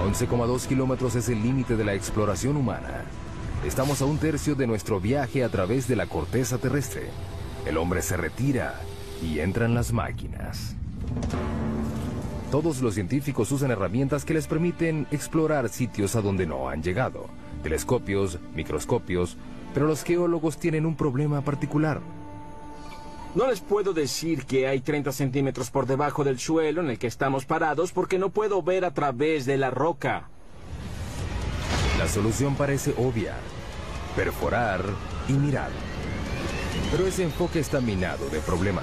11,2 kilómetros es el límite de la exploración humana. Estamos a un tercio de nuestro viaje a través de la corteza terrestre. El hombre se retira y entran las máquinas. Todos los científicos usan herramientas que les permiten explorar sitios a donde no han llegado. Telescopios, microscopios, pero los geólogos tienen un problema particular. No les puedo decir que hay 30 centímetros por debajo del suelo en el que estamos parados porque no puedo ver a través de la roca. La solución parece obvia: perforar y mirar. Pero ese enfoque está minado de problemas.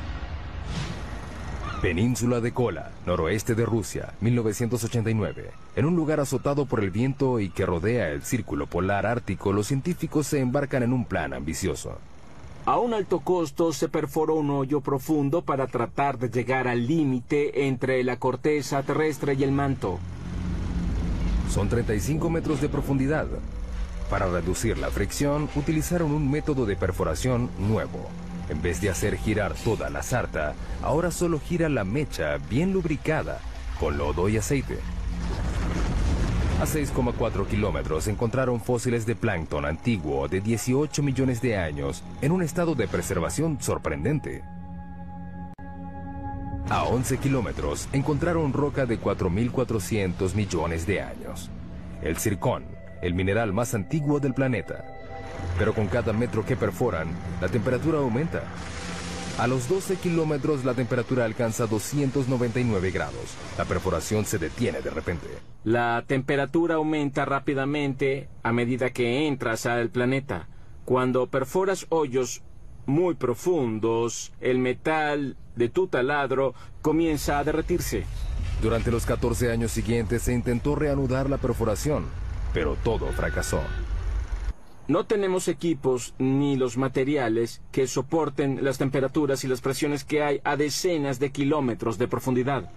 Península de Kola, noroeste de Rusia, 1989. En un lugar azotado por el viento y que rodea el círculo polar ártico, los científicos se embarcan en un plan ambicioso. A un alto costo se perforó un hoyo profundo para tratar de llegar al límite entre la corteza terrestre y el manto. Son 35 metros de profundidad. Para reducir la fricción, utilizaron un método de perforación nuevo. En vez de hacer girar toda la sarta, ahora solo gira la mecha bien lubricada, con lodo y aceite. A 6,4 kilómetros encontraron fósiles de plancton antiguo de 18 millones de años en un estado de preservación sorprendente. A 11 kilómetros encontraron roca de 4.400 millones de años. El zircón, el mineral más antiguo del planeta. Pero con cada metro que perforan, la temperatura aumenta. A los 12 kilómetros la temperatura alcanza 299 grados. La perforación se detiene de repente. La temperatura aumenta rápidamente a medida que entras al planeta. Cuando perforas hoyos muy profundos, el metal de tu taladro comienza a derretirse. Durante los 14 años siguientes se intentó reanudar la perforación, pero todo fracasó. No tenemos equipos ni los materiales que soporten las temperaturas y las presiones que hay a decenas de kilómetros de profundidad.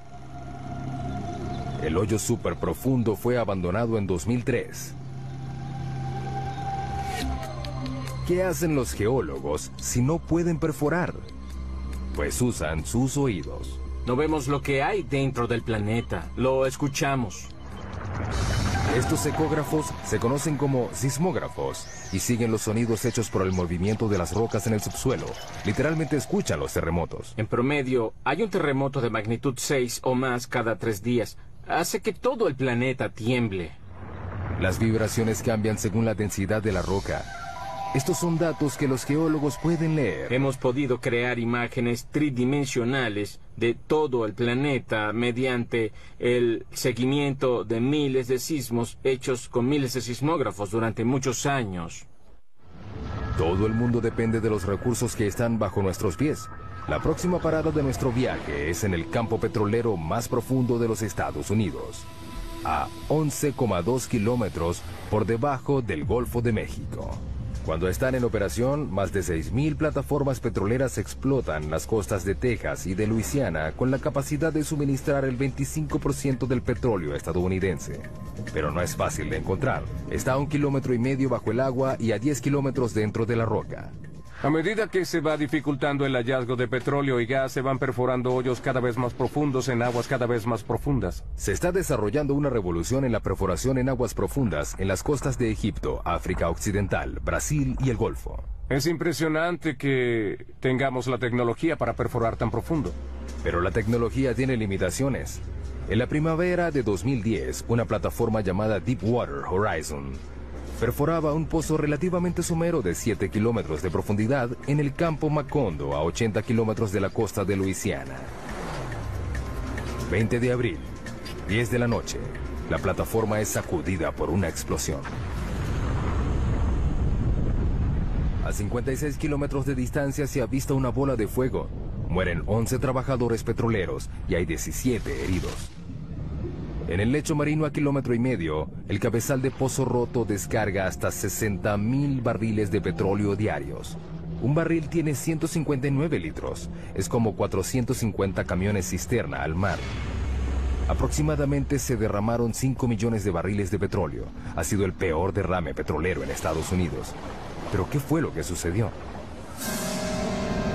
El hoyo súper profundo fue abandonado en 2003. ¿Qué hacen los geólogos si no pueden perforar? Pues usan sus oídos. No vemos lo que hay dentro del planeta, lo escuchamos. Estos ecógrafos se conocen como sismógrafos y siguen los sonidos hechos por el movimiento de las rocas en el subsuelo. Literalmente escuchan los terremotos. En promedio, hay un terremoto de magnitud 6 o más cada 3 días. Hace que todo el planeta tiemble. Las vibraciones cambian según la densidad de la roca. Estos son datos que los geólogos pueden leer. Hemos podido crear imágenes tridimensionales de todo el planeta mediante el seguimiento de miles de sismos hechos con miles de sismógrafos durante muchos años. Todo el mundo depende de los recursos que están bajo nuestros pies. La próxima parada de nuestro viaje es en el campo petrolero más profundo de los Estados Unidos, a 11,2 kilómetros por debajo del Golfo de México. Cuando están en operación, más de 6.000 plataformas petroleras explotan las costas de Texas y de Luisiana con la capacidad de suministrar el 25% del petróleo estadounidense. Pero no es fácil de encontrar. Está a 1,5 kilómetros bajo el agua y a 10 kilómetros dentro de la roca. A medida que se va dificultando el hallazgo de petróleo y gas, se van perforando hoyos cada vez más profundos en aguas cada vez más profundas. Se está desarrollando una revolución en la perforación en aguas profundas en las costas de Egipto, África Occidental, Brasil y el Golfo. Es impresionante que tengamos la tecnología para perforar tan profundo. Pero la tecnología tiene limitaciones. En la primavera de 2010, una plataforma llamada Deepwater Horizon perforaba un pozo relativamente somero de 7 kilómetros de profundidad en el campo Macondo, a 80 kilómetros de la costa de Luisiana. 20 de abril, 10 de la noche, la plataforma es sacudida por una explosión. A 56 kilómetros de distancia se avista una bola de fuego. Mueren 11 trabajadores petroleros y hay 17 heridos. En el lecho marino a 1,5 kilómetros, el cabezal de pozo roto descarga hasta 60.000 barriles de petróleo diarios. Un barril tiene 159 litros. Es como 450 camiones cisterna al mar. Aproximadamente se derramaron 5 millones de barriles de petróleo. Ha sido el peor derrame petrolero en Estados Unidos. ¿Pero qué fue lo que sucedió?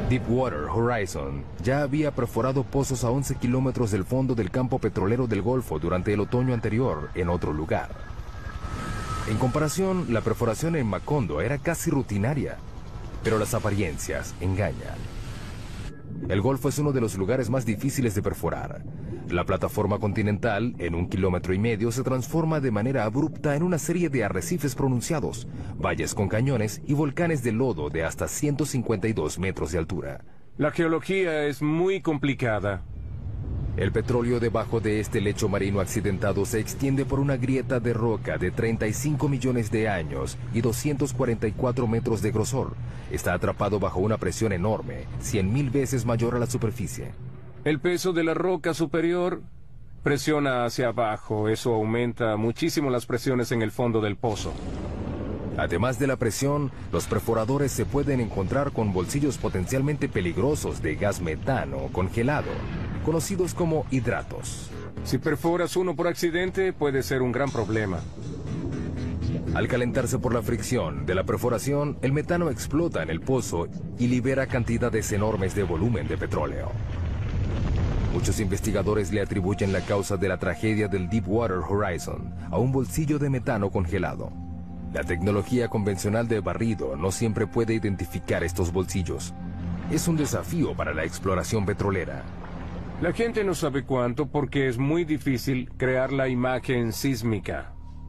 Deepwater Horizon ya había perforado pozos a 11 kilómetros del fondo del campo petrolero del Golfo durante el otoño anterior en otro lugar. En comparación, la perforación en Macondo era casi rutinaria, pero las apariencias engañan. El Golfo es uno de los lugares más difíciles de perforar. La plataforma continental, en 1,5 kilómetros, se transforma de manera abrupta en una serie de arrecifes pronunciados, valles con cañones y volcanes de lodo de hasta 152 metros de altura. La geología es muy complicada. El petróleo debajo de este lecho marino accidentado se extiende por una grieta de roca de 35 millones de años y 244 metros de grosor. Está atrapado bajo una presión enorme, 100.000 veces mayor a la superficie. El peso de la roca superior presiona hacia abajo. Eso aumenta muchísimo las presiones en el fondo del pozo. Además de la presión, los perforadores se pueden encontrar con bolsillos potencialmente peligrosos de gas metano congelado, conocidos como hidratos. Si perforas uno por accidente, puede ser un gran problema. Al calentarse por la fricción de la perforación, el metano explota en el pozo y libera cantidades enormes de volumen de petróleo. Muchos investigadores le atribuyen la causa de la tragedia del Deepwater Horizon a un bolsillo de metano congelado. La tecnología convencional de barrido no siempre puede identificar estos bolsillos. Es un desafío para la exploración petrolera. La gente no sabe cuánto porque es muy difícil crear la imagen sísmica.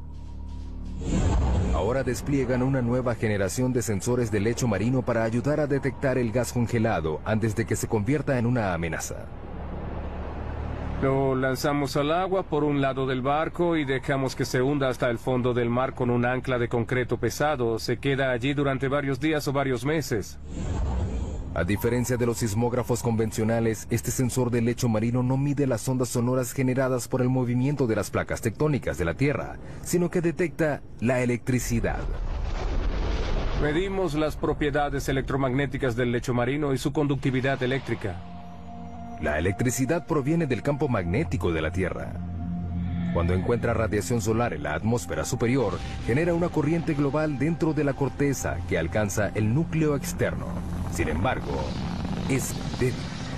Ahora despliegan una nueva generación de sensores de lecho marino para ayudar a detectar el gas congelado antes de que se convierta en una amenaza. Lo lanzamos al agua por un lado del barco y dejamos que se hunda hasta el fondo del mar con un ancla de concreto pesado. Se queda allí durante varios días o varios meses. A diferencia de los sismógrafos convencionales, este sensor de lecho marino no mide las ondas sonoras generadas por el movimiento de las placas tectónicas de la Tierra, sino que detecta la electricidad. Medimos las propiedades electromagnéticas del lecho marino y su conductividad eléctrica. La electricidad proviene del campo magnético de la Tierra. Cuando encuentra radiación solar en la atmósfera superior, genera una corriente global dentro de la corteza que alcanza el núcleo externo. Sin embargo, es débil.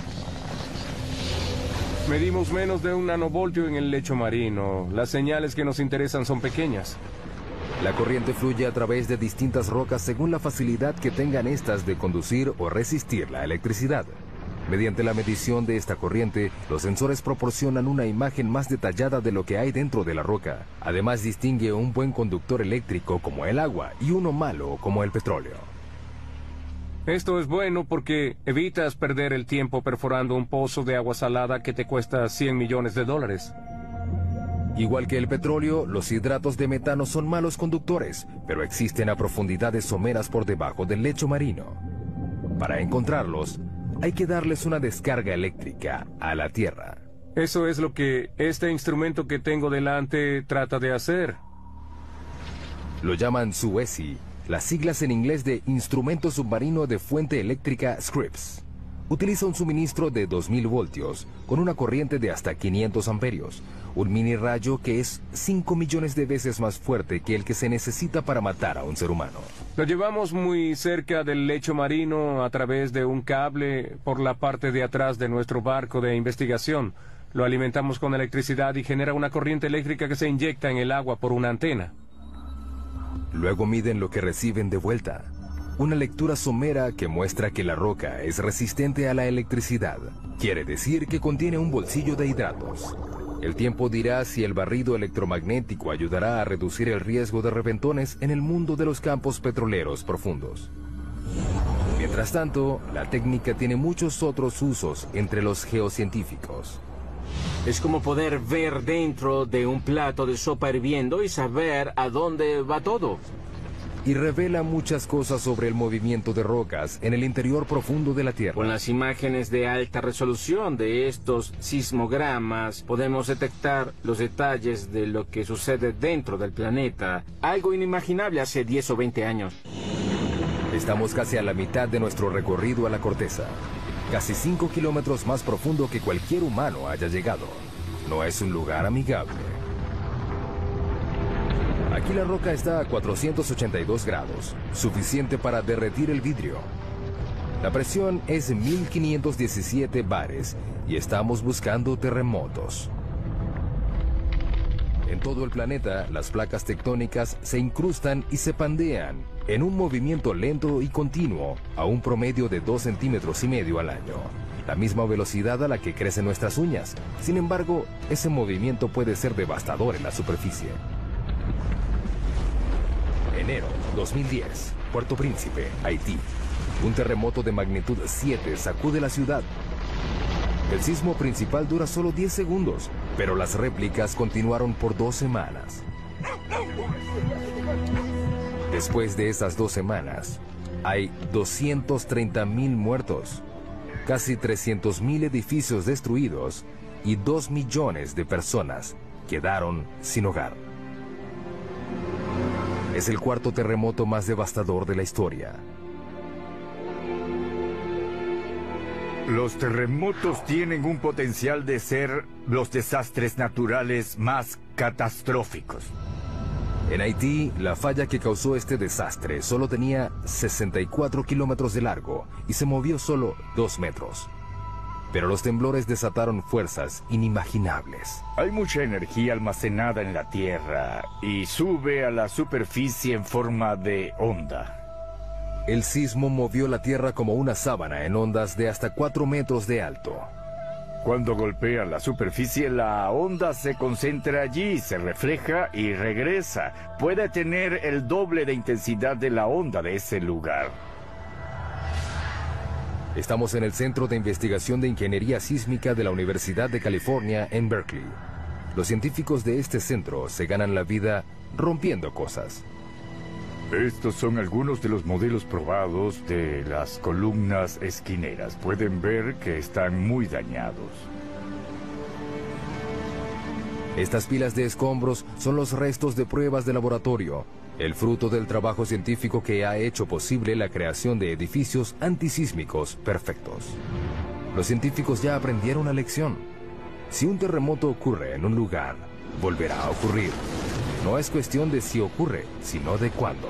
Medimos menos de 1 nanovoltio en el lecho marino. Las señales que nos interesan son pequeñas. La corriente fluye a través de distintas rocas según la facilidad que tengan estas de conducir o resistir la electricidad. Mediante la medición de esta corriente, los sensores proporcionan una imagen más detallada de lo que hay dentro de la roca. Además, distingue un buen conductor eléctrico como el agua y uno malo como el petróleo. Esto es bueno porque evitas perder el tiempo perforando un pozo de agua salada que te cuesta $100 millones. Igual que el petróleo, los hidratos de metano son malos conductores, pero existen a profundidades someras por debajo del lecho marino. Para encontrarlos, hay que darles una descarga eléctrica a la Tierra. Eso es lo que este instrumento que tengo delante trata de hacer. Lo llaman SUESI, las siglas en inglés de Instrumento Submarino de Fuente Eléctrica Scripps. Utiliza un suministro de 2000 voltios, con una corriente de hasta 500 amperios, un mini rayo que es 5 millones de veces más fuerte que el que se necesita para matar a un ser humano. Lo llevamos muy cerca del lecho marino a través de un cable por la parte de atrás de nuestro barco de investigación. Lo alimentamos con electricidad y genera una corriente eléctrica que se inyecta en el agua por una antena. Luego miden lo que reciben de vuelta. Una lectura somera que muestra que la roca es resistente a la electricidad. Quiere decir que contiene un bolsillo de hidratos. El tiempo dirá si el barrido electromagnético ayudará a reducir el riesgo de reventones en el mundo de los campos petroleros profundos. Mientras tanto, la técnica tiene muchos otros usos entre los geocientíficos. Es como poder ver dentro de un plato de sopa hirviendo y saber a dónde va todo. Y revela muchas cosas sobre el movimiento de rocas en el interior profundo de la Tierra. Con las imágenes de alta resolución de estos sismogramas, podemos detectar los detalles de lo que sucede dentro del planeta. Algo inimaginable hace 10 o 20 años. Estamos casi a la mitad de nuestro recorrido a la corteza. Casi 5 kilómetros más profundo que cualquier humano haya llegado. No es un lugar amigable. Aquí la roca está a 482 grados, suficiente para derretir el vidrio. La presión es 1517 bares y estamos buscando terremotos. En todo el planeta, las placas tectónicas se incrustan y se pandean en un movimiento lento y continuo a un promedio de 2,5 centímetros al año. La misma velocidad a la que crecen nuestras uñas. Sin embargo, ese movimiento puede ser devastador en la superficie. Enero 2010, Puerto Príncipe, Haití. Un terremoto de magnitud 7 sacude la ciudad. El sismo principal dura solo 10 segundos, pero las réplicas continuaron por 2 semanas. Después de esas 2 semanas, hay 230,000 muertos, casi 300,000 edificios destruidos y 2 millones de personas quedaron sin hogar. Es el cuarto terremoto más devastador de la historia. Los terremotos tienen un potencial de ser los desastres naturales más catastróficos. En Haití, la falla que causó este desastre solo tenía 64 kilómetros de largo y se movió solo 2 metros. Pero los temblores desataron fuerzas inimaginables. Hay mucha energía almacenada en la Tierra y sube a la superficie en forma de onda. El sismo movió la Tierra como una sábana en ondas de hasta 4 metros de alto. Cuando golpea la superficie, la onda se concentra allí, se refleja y regresa. Puede tener el doble de intensidad de la onda de ese lugar. Estamos en el Centro de Investigación de Ingeniería Sísmica de la Universidad de California en Berkeley. Los científicos de este centro se ganan la vida rompiendo cosas. Estos son algunos de los modelos probados de las columnas esquineras. Pueden ver que están muy dañados. Estas pilas de escombros son los restos de pruebas de laboratorio, el fruto del trabajo científico que ha hecho posible la creación de edificios antisísmicos perfectos. Los científicos ya aprendieron la lección. Si un terremoto ocurre en un lugar, volverá a ocurrir. No es cuestión de si ocurre, sino de cuándo.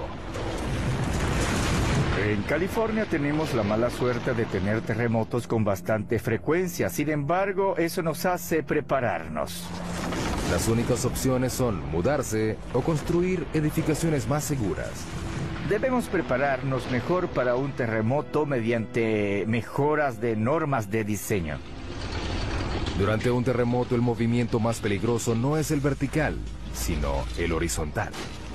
En California tenemos la mala suerte de tener terremotos con bastante frecuencia. Sin embargo, eso nos hace prepararnos. Las únicas opciones son mudarse o construir edificaciones más seguras. Debemos prepararnos mejor para un terremoto mediante mejoras de normas de diseño. Durante un terremoto, el movimiento más peligroso no es el vertical, sino el horizontal.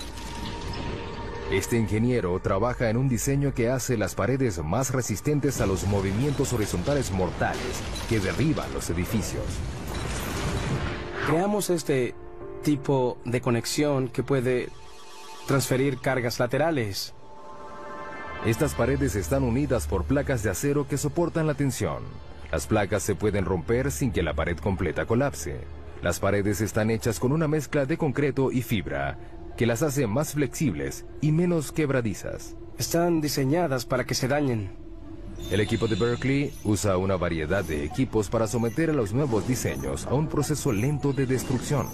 Este ingeniero trabaja en un diseño que hace las paredes más resistentes a los movimientos horizontales mortales que derriban los edificios. Creamos este tipo de conexión que puede transferir cargas laterales. Estas paredes están unidas por placas de acero que soportan la tensión. Las placas se pueden romper sin que la pared completa colapse. Las paredes están hechas con una mezcla de concreto y fibra, que las hace más flexibles y menos quebradizas. Están diseñadas para que se dañen. El equipo de Berkeley usa una variedad de equipos para someter a los nuevos diseños a un proceso lento de destrucción.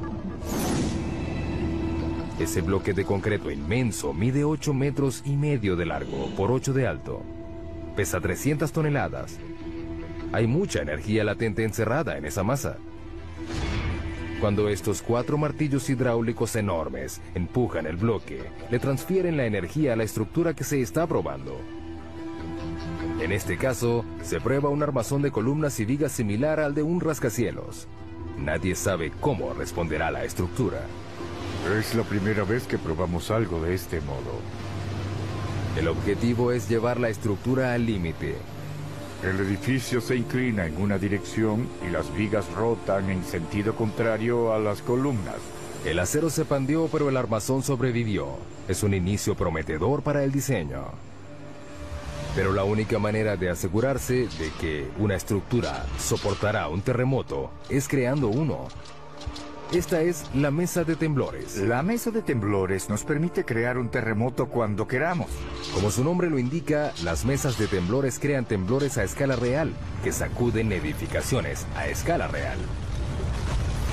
Ese bloque de concreto inmenso mide 8,5 metros de largo por 8 de alto. Pesa 300 toneladas. Hay mucha energía latente encerrada en esa masa. Cuando estos 4 martillos hidráulicos enormes empujan el bloque, le transfieren la energía a la estructura que se está probando. En este caso, se prueba un armazón de columnas y vigas similar al de un rascacielos. Nadie sabe cómo responderá la estructura. Es la primera vez que probamos algo de este modo. El objetivo es llevar la estructura al límite. El edificio se inclina en una dirección y las vigas rotan en sentido contrario a las columnas. El acero se pandeó, pero el armazón sobrevivió. Es un inicio prometedor para el diseño. Pero la única manera de asegurarse de que una estructura soportará un terremoto es creando uno. Esta es la mesa de temblores. La mesa de temblores nos permite crear un terremoto cuando queramos. Como su nombre lo indica, las mesas de temblores crean temblores a escala real, que sacuden edificaciones a escala real.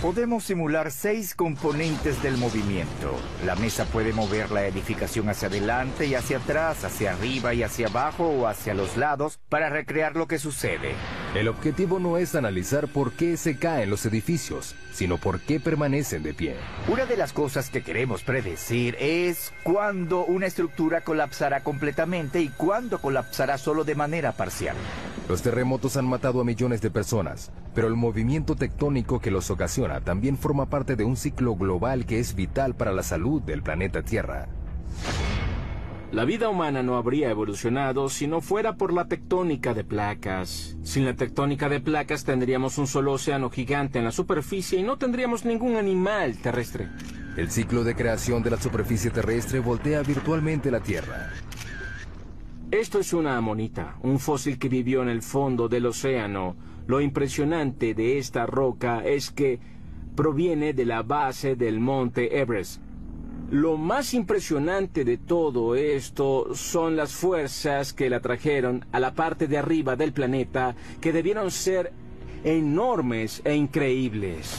Podemos simular 6 componentes del movimiento. La mesa puede mover la edificación hacia adelante y hacia atrás, hacia arriba y hacia abajo o hacia los lados para recrear lo que sucede. El objetivo no es analizar por qué se caen los edificios, sino por qué permanecen de pie. Una de las cosas que queremos predecir es cuándo una estructura colapsará completamente y cuándo colapsará solo de manera parcial. Los terremotos han matado a millones de personas, pero el movimiento tectónico que los ocasiona también forma parte de un ciclo global que es vital para la salud del planeta Tierra. La vida humana no habría evolucionado si no fuera por la tectónica de placas. Sin la tectónica de placas tendríamos un solo océano gigante en la superficie y no tendríamos ningún animal terrestre. El ciclo de creación de la superficie terrestre voltea virtualmente la Tierra. Esto es una amonita, un fósil que vivió en el fondo del océano. Lo impresionante de esta roca es que proviene de la base del monte Everest. Lo más impresionante de todo esto son las fuerzas que la trajeron a la parte de arriba del planeta, que debieron ser enormes e increíbles.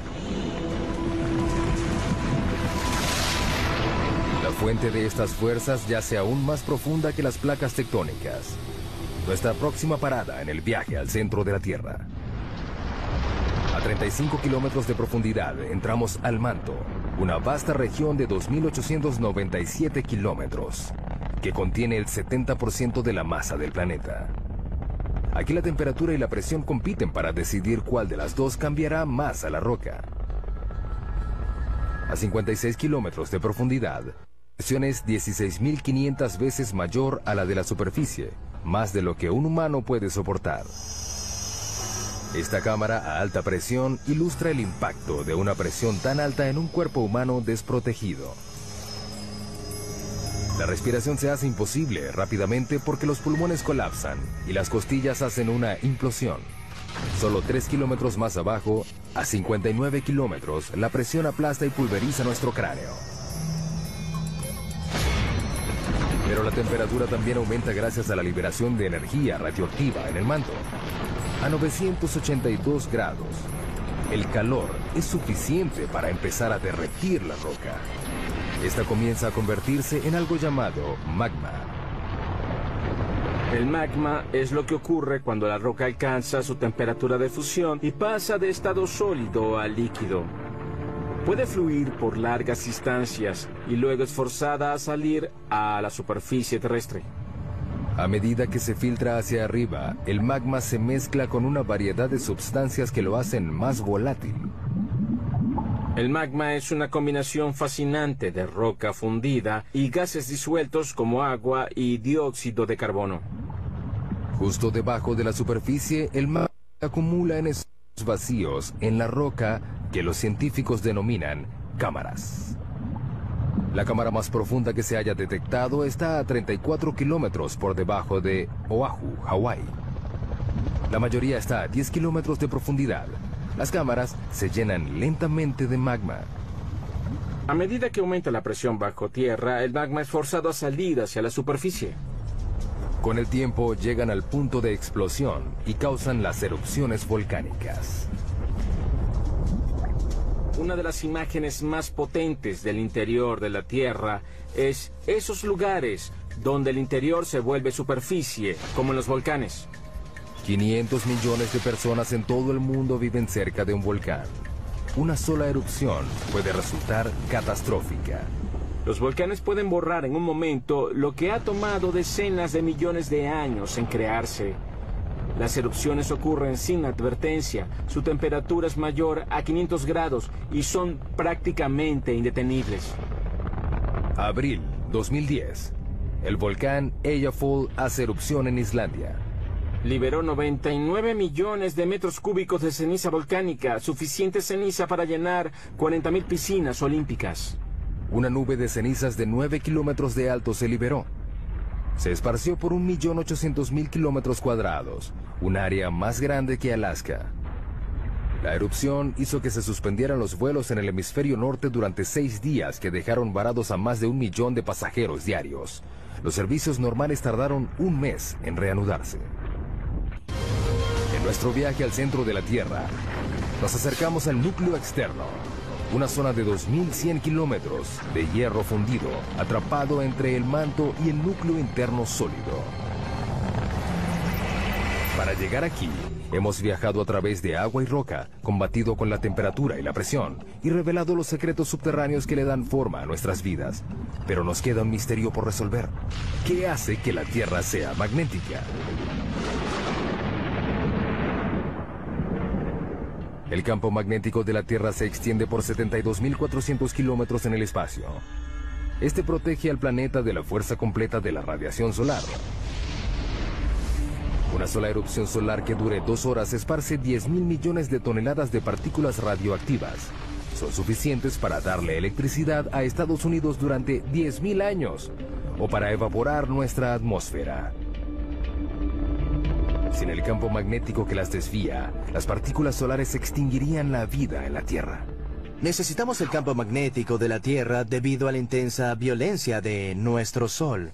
La fuente de estas fuerzas yace aún más profunda que las placas tectónicas. Nuestra próxima parada en el viaje al centro de la Tierra. A 35 kilómetros de profundidad entramos al manto, una vasta región de 2.897 kilómetros, que contiene el 70% de la masa del planeta. Aquí la temperatura y la presión compiten para decidir cuál de las dos cambiará más a la roca. A 56 kilómetros de profundidad, la presión es 16.500 veces mayor a la de la superficie, más de lo que un humano puede soportar. Esta cámara a alta presión ilustra el impacto de una presión tan alta en un cuerpo humano desprotegido. La respiración se hace imposible rápidamente porque los pulmones colapsan y las costillas hacen una implosión. Solo 3 kilómetros más abajo, a 59 kilómetros, la presión aplasta y pulveriza nuestro cráneo. Pero la temperatura también aumenta gracias a la liberación de energía radioactiva en el manto. A 982 grados, el calor es suficiente para empezar a derretir la roca. Esta comienza a convertirse en algo llamado magma. El magma es lo que ocurre cuando la roca alcanza su temperatura de fusión y pasa de estado sólido a líquido. Puede fluir por largas distancias y luego es forzada a salir a la superficie terrestre. A medida que se filtra hacia arriba, el magma se mezcla con una variedad de sustancias que lo hacen más volátil. El magma es una combinación fascinante de roca fundida y gases disueltos como agua y dióxido de carbono. Justo debajo de la superficie, el magma acumula en esos vacíos en la roca que los científicos denominan cámaras. La cámara más profunda que se haya detectado está a 34 kilómetros por debajo de Oahu, Hawái. La mayoría está a 10 kilómetros de profundidad. Las cámaras se llenan lentamente de magma. A medida que aumenta la presión bajo tierra, el magma es forzado a salir hacia la superficie. Con el tiempo llegan al punto de explosión y causan las erupciones volcánicas. Una de las imágenes más potentes del interior de la Tierra es esos lugares donde el interior se vuelve superficie, como en los volcanes. 500 millones de personas en todo el mundo viven cerca de un volcán. Una sola erupción puede resultar catastrófica. Los volcanes pueden borrar en un momento lo que ha tomado decenas de millones de años en crearse. Las erupciones ocurren sin advertencia, su temperatura es mayor a 500 grados y son prácticamente indetenibles. Abril 2010. El volcán Eyjafjall hace erupción en Islandia. Liberó 99 millones de metros cúbicos de ceniza volcánica, suficiente ceniza para llenar 40.000 piscinas olímpicas. Una nube de cenizas de 9 kilómetros de alto se liberó. Se esparció por 1.800.000 kilómetros cuadrados, un área más grande que Alaska. La erupción hizo que se suspendieran los vuelos en el hemisferio norte durante 6 días que dejaron varados a más de 1 millón de pasajeros diarios. Los servicios normales tardaron un mes en reanudarse. En nuestro viaje al centro de la Tierra, Nos acercamos al núcleo externo, una zona de 2100 kilómetros de hierro fundido, atrapado entre el manto y el núcleo interno sólido. Para llegar aquí, hemos viajado a través de agua y roca, combatido con la temperatura y la presión, y revelado los secretos subterráneos que le dan forma a nuestras vidas. Pero nos queda un misterio por resolver. ¿Qué hace que la Tierra sea magnética? El campo magnético de la Tierra se extiende por 72.400 kilómetros en el espacio. Este protege al planeta de la fuerza completa de la radiación solar. Una sola erupción solar que dure 2 horas esparce 10.000 millones de toneladas de partículas radioactivas. Son suficientes para darle electricidad a Estados Unidos durante 10.000 años, o para evaporar nuestra atmósfera. Sin el campo magnético que las desvía, las partículas solares extinguirían la vida en la Tierra. Necesitamos el campo magnético de la Tierra debido a la intensa violencia de nuestro Sol.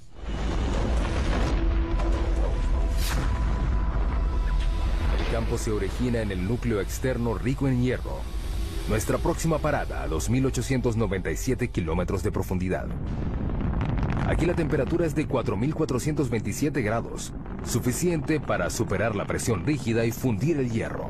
El campo se origina en el núcleo externo rico en hierro. Nuestra próxima parada a 2.897 kilómetros de profundidad. Aquí la temperatura es de 4.427 grados, suficiente para superar la presión rígida y fundir el hierro.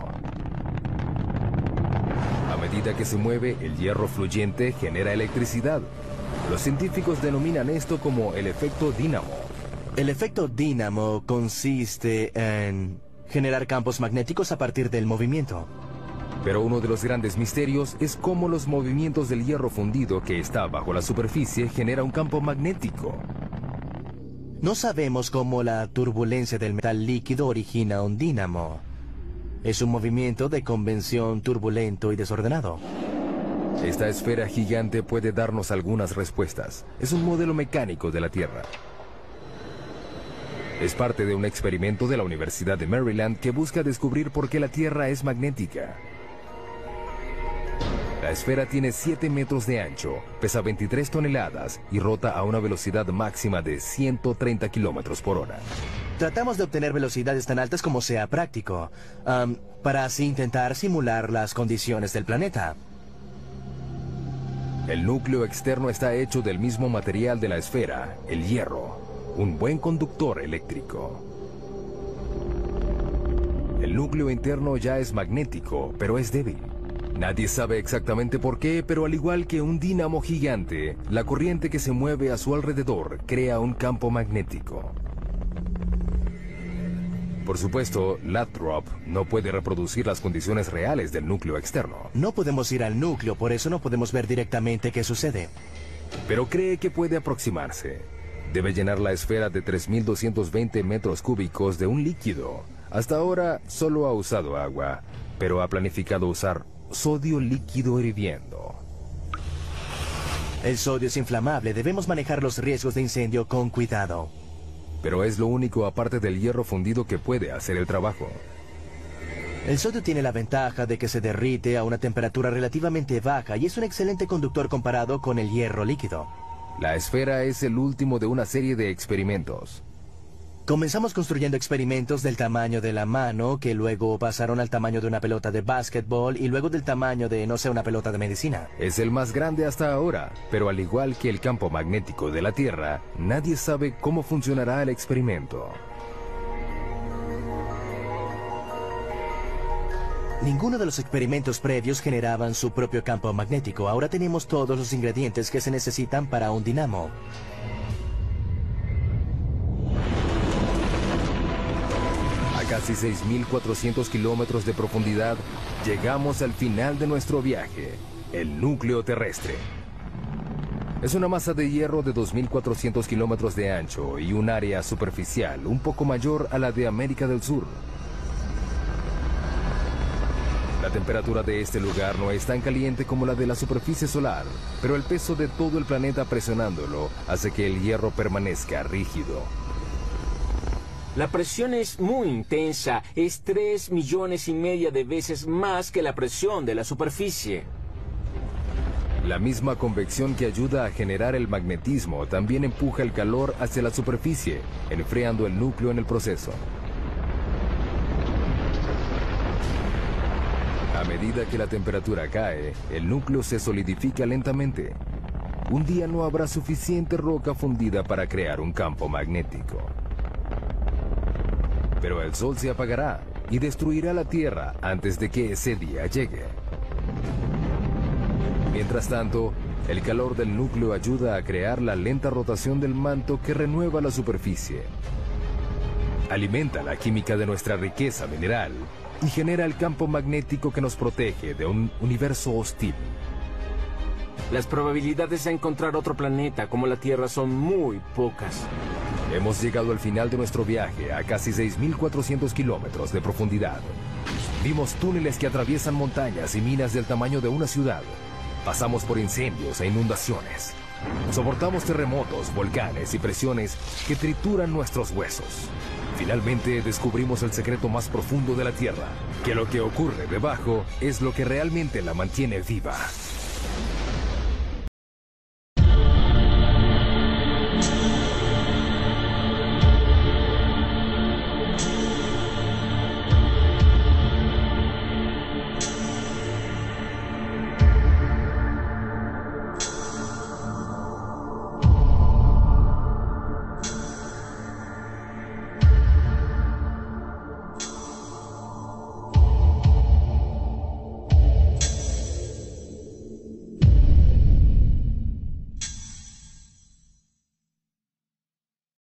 A medida que se mueve, el hierro fluyente genera electricidad. Los científicos denominan esto como el efecto dínamo. El efecto dínamo consiste en generar campos magnéticos a partir del movimiento. Pero uno de los grandes misterios es cómo los movimientos del hierro fundido que está bajo la superficie genera un campo magnético. No sabemos cómo la turbulencia del metal líquido origina un dínamo. Es un movimiento de convención turbulento y desordenado. Esta esfera gigante puede darnos algunas respuestas. Es un modelo mecánico de la Tierra. Es parte de un experimento de la Universidad de Maryland que busca descubrir por qué la Tierra es magnética. La esfera tiene 7 metros de ancho, pesa 23 toneladas y rota a una velocidad máxima de 130 kilómetros por hora. Tratamos de obtener velocidades tan altas como sea práctico, para así intentar simular las condiciones del planeta. El núcleo externo está hecho del mismo material de la esfera, el hierro, un buen conductor eléctrico. El núcleo interno ya es magnético, pero es débil. Nadie sabe exactamente por qué, pero al igual que un dínamo gigante, la corriente que se mueve a su alrededor crea un campo magnético. Por supuesto, Lathrop no puede reproducir las condiciones reales del núcleo externo. No podemos ir al núcleo, por eso no podemos ver directamente qué sucede. Pero cree que puede aproximarse. Debe llenar la esfera de 3.220 metros cúbicos de un líquido. Hasta ahora solo ha usado agua, pero ha planificado usar sodio líquido hirviendo. El sodio es inflamable, debemos manejar los riesgos de incendio con cuidado. Pero es lo único aparte del hierro fundido que puede hacer el trabajo. El sodio tiene la ventaja de que se derrite a una temperatura relativamente baja y es un excelente conductor comparado con el hierro líquido. La esfera es el último de una serie de experimentos. Comenzamos construyendo experimentos del tamaño de la mano, que luego pasaron al tamaño de una pelota de básquetbol y luego del tamaño de, no sé, una pelota de medicina. Es el más grande hasta ahora, pero al igual que el campo magnético de la Tierra, nadie sabe cómo funcionará el experimento. Ninguno de los experimentos previos generaban su propio campo magnético. Ahora tenemos todos los ingredientes que se necesitan para un dinamo. A casi 6.400 kilómetros de profundidad, llegamos al final de nuestro viaje, el núcleo terrestre. Es una masa de hierro de 2.400 kilómetros de ancho y un área superficial un poco mayor a la de América del Sur. La temperatura de este lugar no es tan caliente como la de la superficie solar, pero el peso de todo el planeta presionándolo hace que el hierro permanezca rígido. La presión es muy intensa, es 3,5 millones de veces más que la presión de la superficie. La misma convección que ayuda a generar el magnetismo también empuja el calor hacia la superficie, enfriando el núcleo en el proceso. A A medida que la temperatura cae, el núcleo se solidifica lentamente. Un día no habrá suficiente roca fundida para crear un campo magnético. Pero el Sol se apagará y destruirá la Tierra antes de que ese día llegue. Mientras tanto, el calor del núcleo ayuda a crear la lenta rotación del manto que renueva la superficie. Alimenta la química de nuestra riqueza mineral y genera el campo magnético que nos protege de un universo hostil. Las probabilidades de encontrar otro planeta como la Tierra son muy pocas. Hemos llegado al final de nuestro viaje a casi 6.400 kilómetros de profundidad. Vimos túneles que atraviesan montañas y minas del tamaño de una ciudad. Pasamos por incendios e inundaciones. Soportamos terremotos, volcanes y presiones que trituran nuestros huesos. Finalmente descubrimos el secreto más profundo de la Tierra, que lo que ocurre debajo es lo que realmente la mantiene viva.